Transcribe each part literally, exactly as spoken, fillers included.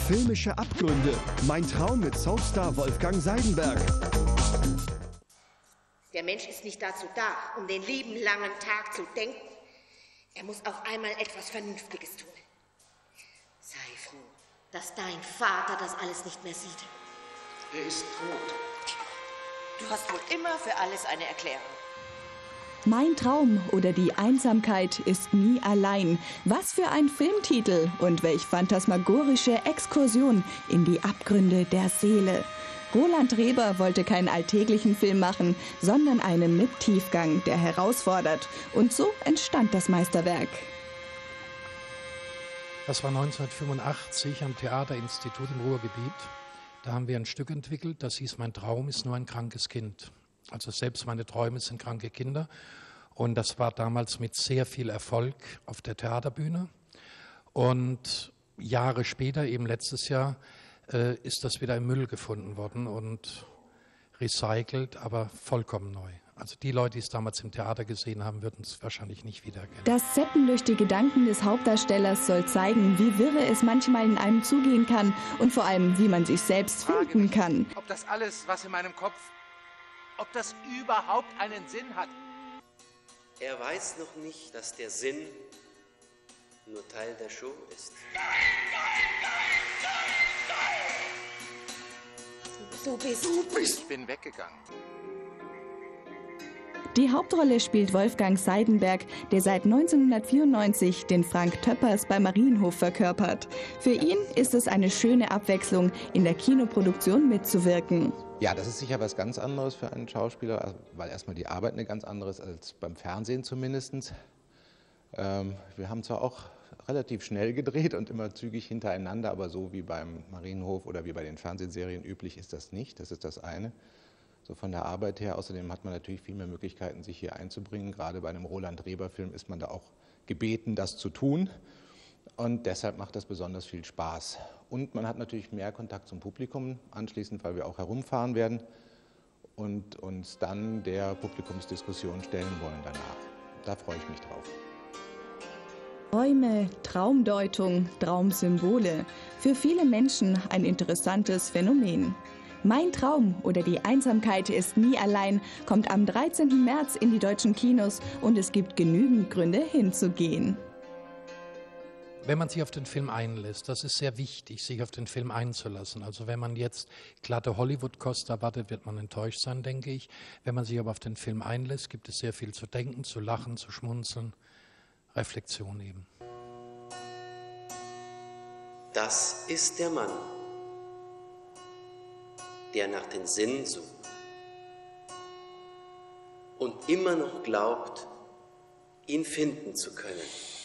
Filmische Abgründe. Mein Traum mit Soapstar Wolfgang Seidenberg. Der Mensch ist nicht dazu da, um den lieben langen Tag zu denken. Er muss auch einmal etwas Vernünftiges tun. Sei froh, dass dein Vater das alles nicht mehr sieht. Er ist tot. Du hast wohl immer für alles eine Erklärung. Mein Traum oder die Einsamkeit ist nie allein. Was für ein Filmtitel und welch phantasmagorische Exkursion in die Abgründe der Seele. Roland Reber wollte keinen alltäglichen Film machen, sondern einen mit Tiefgang, der herausfordert. Und so entstand das Meisterwerk. Das war neunzehnhundertfünfundachtzig am Theaterinstitut im Ruhrgebiet. Da haben wir ein Stück entwickelt, das hieß Mein Traum ist nur ein krankes Kind. Also selbst meine Träume sind kranke Kinder. Und das war damals mit sehr viel Erfolg auf der Theaterbühne. Und Jahre später, eben letztes Jahr, äh, ist das wieder im Müll gefunden worden und recycelt, aber vollkommen neu. Also die Leute, die es damals im Theater gesehen haben, würden es wahrscheinlich nicht wiedererkennen. Das Zappen durch die Gedanken des Hauptdarstellers soll zeigen, wie wirre es manchmal in einem zugehen kann und vor allem, wie man sich selbst finden kann. Ob das alles, was in meinem Kopf, ob das überhaupt einen Sinn hat. Er weiß noch nicht, dass der Sinn nur Teil der Show ist. Nein, nein, nein, nein! Du bist... Du bist... Ich bin weggegangen. Die Hauptrolle spielt Wolfgang Seidenberg, der seit neunzehnhundertvierundneunzig den Frank Töppers bei Marienhof verkörpert. Für ihn ist es eine schöne Abwechslung, in der Kinoproduktion mitzuwirken. Ja, das ist sicher was ganz anderes für einen Schauspieler, weil erstmal die Arbeit eine ganz andere ist als beim Fernsehen zumindest. Ähm, wir haben zwar auch relativ schnell gedreht und immer zügig hintereinander, aber so wie beim Marienhof oder wie bei den Fernsehserien üblich ist das nicht. Das ist das eine. So von der Arbeit her. Außerdem hat man natürlich viel mehr Möglichkeiten, sich hier einzubringen. Gerade bei einem Roland Reber-Film ist man da auch gebeten, das zu tun. Und deshalb macht das besonders viel Spaß. Und man hat natürlich mehr Kontakt zum Publikum anschließend, weil wir auch herumfahren werden und uns dann der Publikumsdiskussion stellen wollen danach. Da freue ich mich drauf. Träume, Traumdeutung, Traumsymbole. Für viele Menschen ein interessantes Phänomen. Mein Traum oder die Einsamkeit ist nie allein kommt am dreizehnten März in die deutschen Kinos und es gibt genügend Gründe hinzugehen. Wenn man sich auf den Film einlässt, das ist sehr wichtig, sich auf den Film einzulassen. Also wenn man jetzt glatte Hollywood-Kost erwartet, wird man enttäuscht sein, denke ich. Wenn man sich aber auf den Film einlässt, gibt es sehr viel zu denken, zu lachen, zu schmunzeln, Reflexion eben. Das ist der Mann, der nach den Sinnen sucht und immer noch glaubt, ihn finden zu können.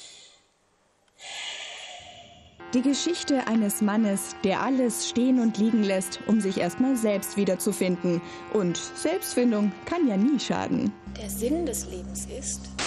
Die Geschichte eines Mannes, der alles stehen und liegen lässt, um sich erstmal selbst wiederzufinden. Und Selbstfindung kann ja nie schaden. Der Sinn des Lebens ist,